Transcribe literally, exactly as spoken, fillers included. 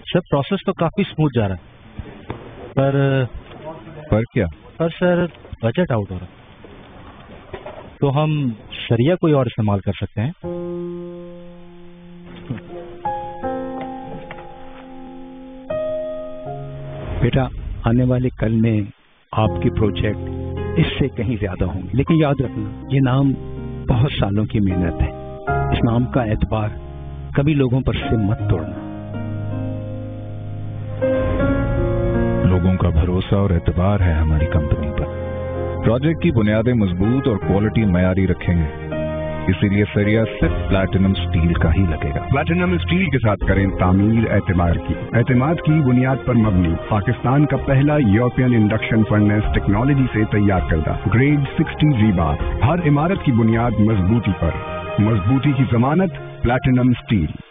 سر process تو کافی smooth جا رہا ہے، پر پر کیا پر سر بجٹ آؤٹ ہو رہا ہے، تو ہم شریعہ کوئی اور استعمال کر سکتے ہیں؟ بیٹا آنے والے کل میں آپ کے پروجیکٹ اس سے کہیں زیادہ ہوں گے، لیکن یاد رکھنا یہ نام بہت سالوں کی محنت ہے، اس نام کا اعتبار کبھی لوگوں پر سے مت توڑنا۔ لوگوں کا بھروسہ اور اعتبار ہے ہماری کمپنی پر، پروجیکٹ کی بنیادیں مضبوط اور کوالٹی معیاری رکھیں گے، اسی لیے سریا صرف پلیٹینم اسٹیل کا ہی لگے گا۔ پلیٹینم اسٹیل کے ساتھ کریں تعمیر اعتبار کی، اعتماد کی بنیاد پر مبنی، پاکستان کا پہلا یورپین انڈکشن فرنیس ٹیکنالوجی سے تیار کردہ، گریڈ سکسٹی ریبار، ہر عمارت کی بنیاد مضبوطی پر، مضبوطی کی ضمانت پلیٹینم اسٹیل۔